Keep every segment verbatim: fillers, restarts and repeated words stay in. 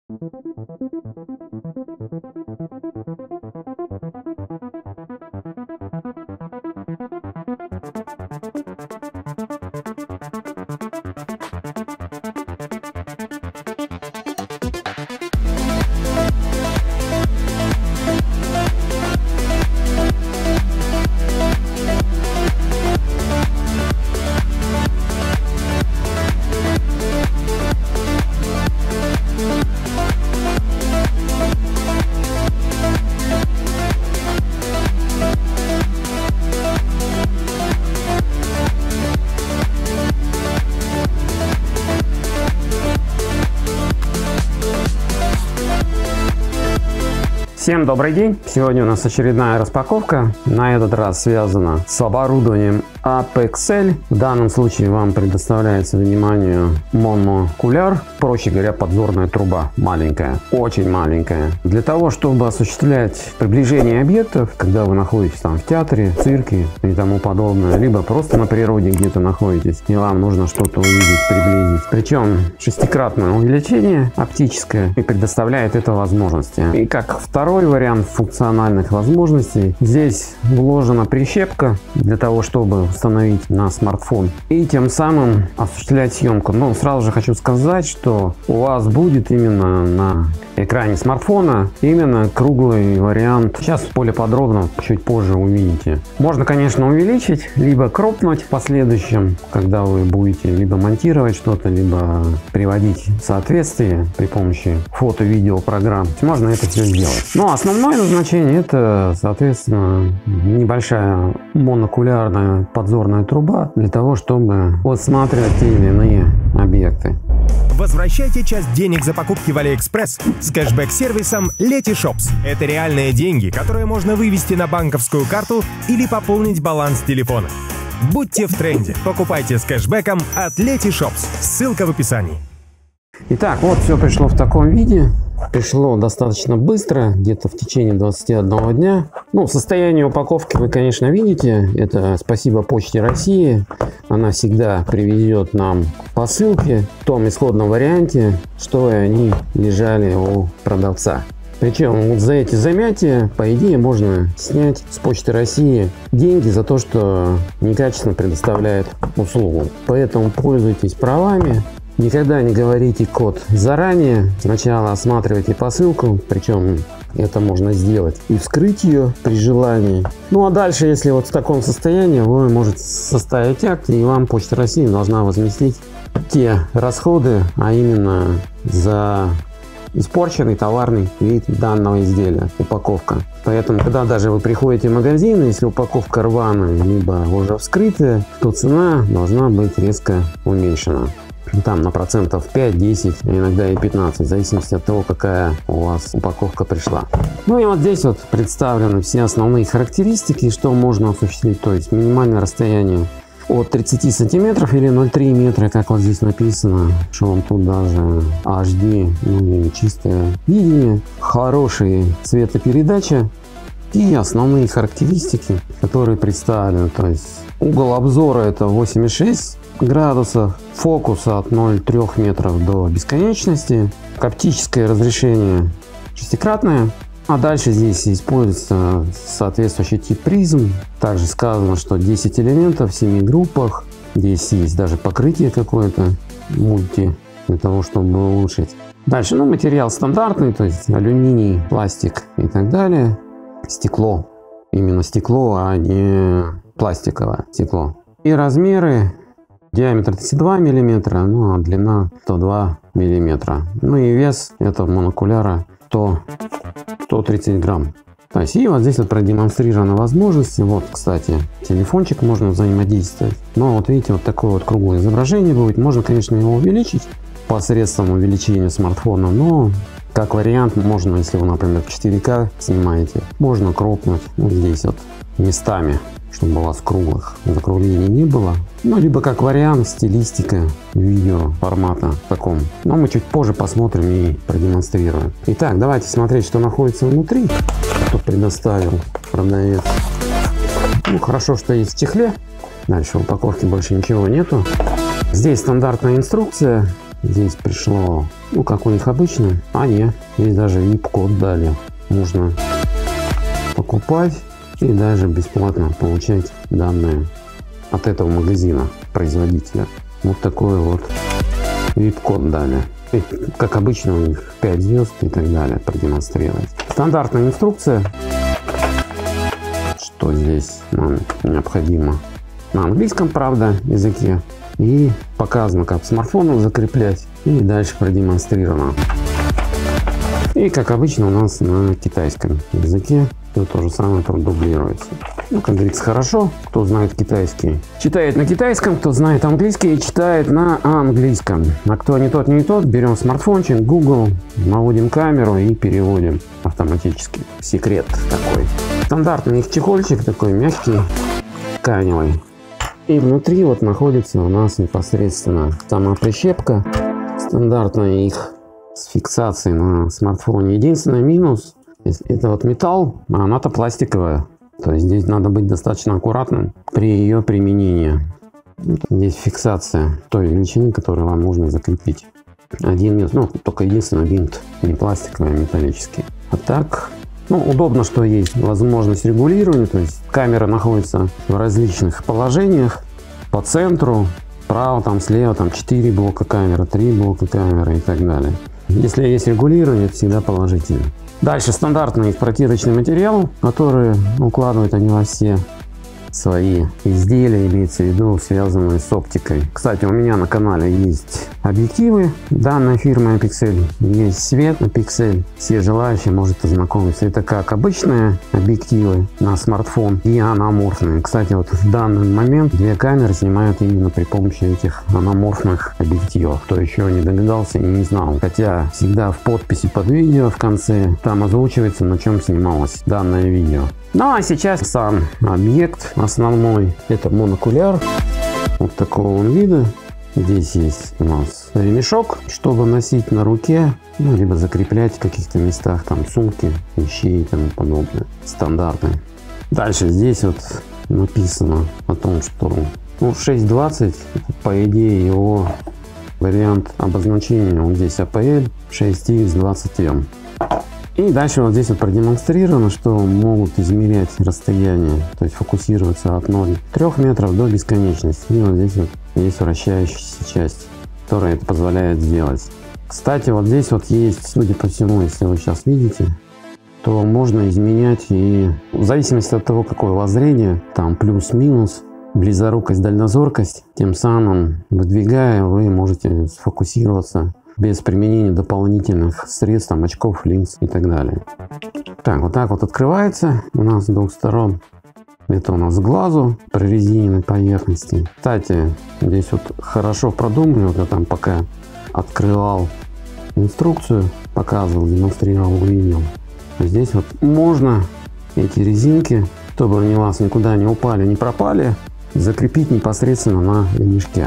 Всем добрый день! Сегодня у нас очередная распаковка. На этот раз связана с оборудованием Apexcel. В данном случае вам предоставляется вниманию монокуляр, проще говоря, подзорная труба маленькая, очень маленькая. Для того, чтобы осуществлять приближение объектов, когда вы находитесь там в театре, цирке и тому подобное, либо просто на природе где-то находитесь, и вам нужно что-то увидеть, приблизить. Причем шестикратное увеличение оптическое и предоставляет это возможности. И как второй вариант функциональных возможностей, здесь вложена прищепка для того, чтобы установить на смартфон и тем самым осуществлять съемку. Но сразу же хочу сказать, что у вас будет именно на экране смартфона именно круглый вариант. Сейчас более подробно чуть позже увидите. Можно, конечно, увеличить, либо кропнуть в последующем, когда вы будете либо монтировать что-то, либо приводить в соответствие при помощи фото-видео программ. Можно это все сделать. Но основное назначение — это, соответственно, небольшая монокулярная подзорная труба для того, чтобы осматривать те или иные объекты. Возвращайте часть денег за покупки в AliExpress с кэшбэк-сервисом Letyshops. Это реальные деньги, которые можно вывести на банковскую карту или пополнить баланс телефона. Будьте в тренде. Покупайте с кэшбэком от Letyshops. Ссылка в описании. Итак, вот все пришло в таком виде. Пришло достаточно быстро, где-то в течение двадцати одного дня. Ну, состояние упаковки вы, конечно, видите. Это спасибо Почте России. Она всегда привезет нам посылки в том исходном варианте, что и они лежали у продавца. Причем вот за эти замятия, по идее, можно снять с Почты России деньги за то, что некачественно предоставляет услугу. Поэтому пользуйтесь правами. Никогда не говорите код заранее. Сначала осматривайте посылку, причем это можно сделать и вскрыть ее при желании. Ну а дальше, если вот в таком состоянии, вы можете составить акт, и вам Почта России должна возместить те расходы, а именно за испорченный товарный вид данного изделия, упаковка. Поэтому, когда даже вы приходите в магазин, если упаковка рваная, либо уже вскрытая, то цена должна быть резко уменьшена. Там на процентов пять-десять, иногда и пятнадцать, в зависимости от того, какая у вас упаковка пришла. Ну и вот здесь вот представлены все основные характеристики, что можно осуществить. То есть минимальное расстояние от тридцати сантиметров или ноль целых три метра, как вот здесь написано, что он тут даже эйч ди, ну, чистое видение, хорошая цветопередача и основные характеристики, которые представлены. То есть угол обзора это восемьдесят шесть градусов, фокуса от ноль целых трёх метров до бесконечности, оптическое разрешение шестикратное, а дальше здесь используется соответствующий тип призм. Также сказано, что десять элементов в семи группах, здесь есть даже покрытие какое-то мульти для того, чтобы улучшить. Дальше, ну, материал стандартный, то есть алюминий, пластик и так далее, стекло, именно стекло, а не пластиковое стекло. И размеры: диаметр тридцать два миллиметра, ну а длина сто два миллиметра. Ну и вес этого монокуляра сто тридцать грамм. То есть, и вот здесь вот продемонстрированы возможности. Вот, кстати, телефончик можно взаимодействовать. Но вот видите, вот такое вот круглое изображение будет. Можно, конечно, его увеличить посредством увеличения смартфона, но как вариант можно, если вы, например, в четыре ка снимаете, можно кропнуть вот здесь вот местами, чтобы у вас круглых закруглений не было. Ну, либо как вариант стилистика видео формата таком. Но мы чуть позже посмотрим и продемонстрируем. Итак, давайте смотреть, что находится внутри, что предоставил продавец. Ну, хорошо, что есть в чехле. Дальше в упаковке больше ничего нету. Здесь стандартная инструкция. здесь пришло, ну, как у них обычно. А нет, здесь даже ви ай пи-код дали. Можно покупать и даже бесплатно получать данные от этого магазина, производителя. Вот такой вот ви ай пи-код дали. И, как обычно, у них пять звезд и так далее продемонстрировать. Стандартная инструкция, что здесь нам необходимо на английском, правда, языке. И показано, как смартфон закреплять. И дальше продемонстрировано. И, как обычно, у нас на китайском языке все то же самое продублируется. Ну, как говорится, хорошо. Кто знает китайский, читает на китайском. Кто знает английский, читает на английском. А кто не тот, не тот, берем смартфончик, Google, наводим камеру и переводим автоматически. Секрет такой. Стандартный их чехольчик такой мягкий, тканевый. И внутри вот находится у нас непосредственно сама прищепка. Стандартная их с фиксацией на смартфоне. Единственный минус — это вот металл, а она-то пластиковая. То есть здесь надо быть достаточно аккуратным при ее применении. Здесь фиксация той величины, которую вам нужно закрепить. Один минус, ну только единственный винт не пластиковый, а металлический. А так, ну, удобно, что есть возможность регулирования. То есть камера находится в различных положениях по центру, справа, там, слева, там четыре блока камеры, три блока камеры и так далее. Если есть регулирование, это всегда положительно. Дальше стандартный протирочный материал, который укладывают они во все свои изделия, имеется в виду связанные с оптикой. Кстати, у меня на канале есть объективы данной фирмы Apexel, есть свет Apexel. Все желающие может ознакомиться. Это как обычные объективы на смартфон и анаморфные. Кстати, вот в данный момент две камеры снимают именно при помощи этих анаморфных объективов. Кто еще не догадался и не знал. Хотя всегда в подписи под видео в конце там озвучивается, на чем снималось данное видео. Ну а сейчас сам объект основной. Это монокуляр. Вот такого он вида. Здесь есть у нас ремешок, чтобы носить на руке, ну, либо закреплять в каких-то местах, там сумки, вещей и тому подобное. Стандартный. Дальше здесь вот написано о том, что ну, шесть двадцать, по идее его вариант обозначения, он здесь эй пи эл шесть икс двадцать эм. И дальше вот здесь вот продемонстрировано, что могут измерять расстояние, то есть фокусироваться от ноль трёх метров до бесконечности. И вот здесь вот есть вращающаяся часть, которая это позволяет сделать. Кстати, вот здесь вот есть, судя по всему, если вы сейчас видите, то можно изменять и в зависимости от того, какое у вас зрение, там плюс-минус, близорукость, дальнозоркость, тем самым выдвигая, вы можете сфокусироваться без применения дополнительных средств, там, очков, линз и так далее. Так, вот так вот открывается у нас с двух сторон. Это у нас глазу прорезиненной поверхности. Кстати, здесь вот хорошо продумали, вот я там пока открывал инструкцию, показывал, демонстрировал, увидел. Здесь вот можно эти резинки, чтобы они у вас никуда не упали, не пропали, закрепить непосредственно на ремешке.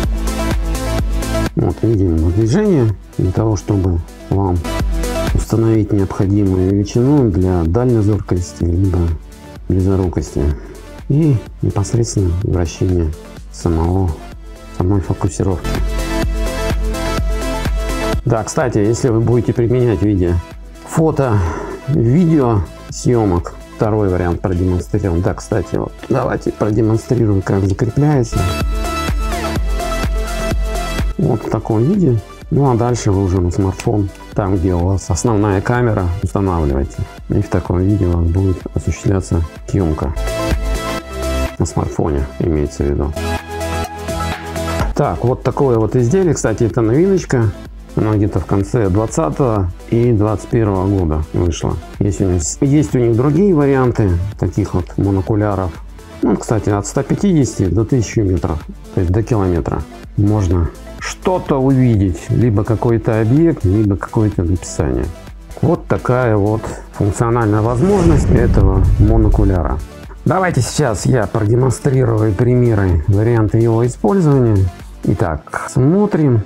Вот видим движение для того, чтобы вам установить необходимую величину для дальнозоркости либо близорукости и непосредственно вращение самого самой фокусировки. Да, кстати, если вы будете применять в виде фото, видео съемок, второй вариант продемонстрирован. Да, кстати, вот давайте продемонстрирую, как закрепляется. Вот в таком виде. Ну а дальше вы уже на смартфон, там где у вас основная камера, устанавливаете. И в таком виде у вас будет осуществляться съемка на смартфоне, имеется в виду. Так, вот такое вот изделие. Кстати, это новиночка. Она где-то в конце двадцатого и двадцать первого года вышла. Есть у них, есть у них другие варианты таких вот монокуляров. Ну, кстати, от ста пятидесяти до тысячи метров, то есть до километра можно что-то увидеть, либо какой-то объект, либо какое-то написание. Вот такая вот функциональная возможность этого монокуляра. Давайте сейчас я продемонстрирую примеры, варианты его использования. Итак, смотрим.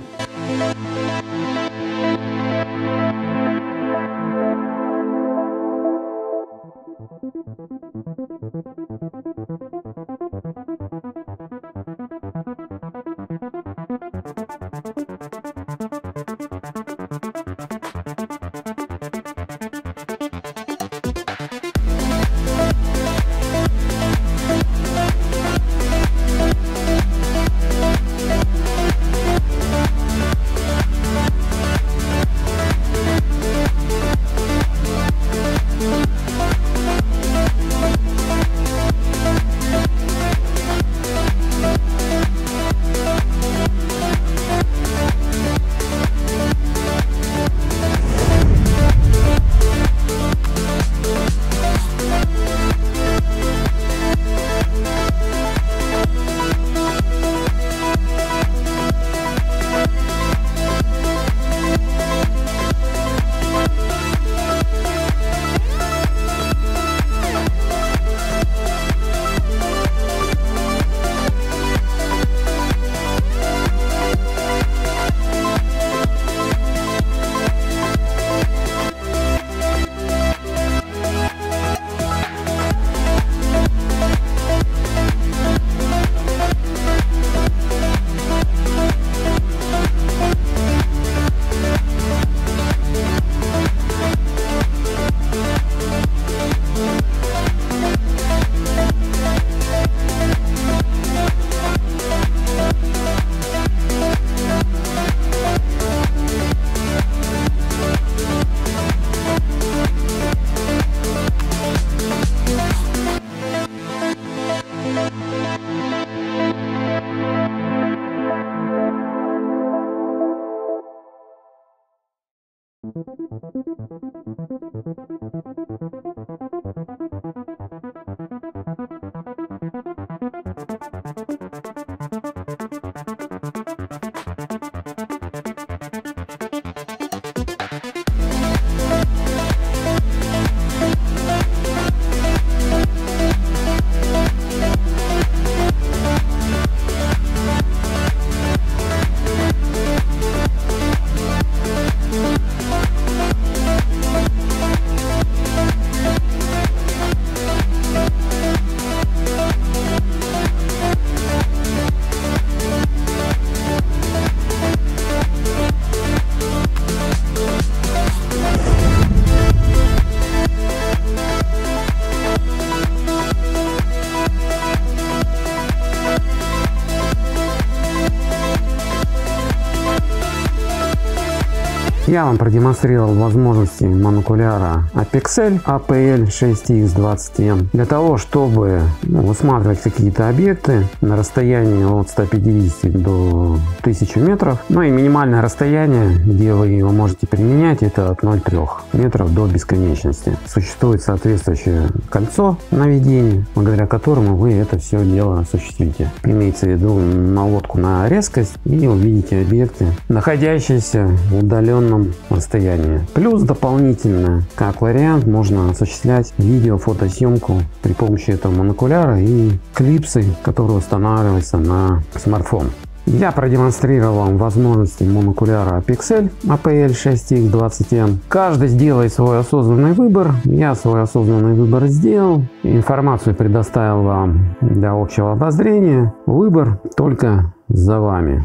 Я вам продемонстрировал возможности монокуляра Apexel эй пи эл шесть икс двадцать эм для того, чтобы ну, высматривать какие-то объекты на расстоянии от ста пятидесяти до тысячи метров. Ну и минимальное расстояние, где вы его можете применять, это от ноль целых трёх метров до бесконечности. Существует соответствующее кольцо наведения, благодаря которому вы это все дело осуществите. Имеется в виду наводку на резкость, и увидите объекты, находящиеся в удаленном расстоянии. Плюс дополнительно, как вариант, можно осуществлять видео-фотосъемку при помощи этого монокуляра и клипсы, которые устанавливаются на смартфон. Я продемонстрировал вам возможности монокуляра Apexel эй пи эл шесть икс двадцать эм. Каждый сделает свой осознанный выбор. Я свой осознанный выбор сделал. Информацию предоставил вам для общего обозрения. Выбор только за вами.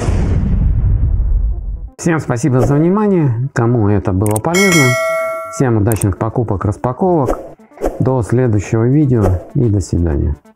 Всем спасибо за внимание, кому это было полезно. Всем удачных покупок, распаковок. До следующего видео и до свидания.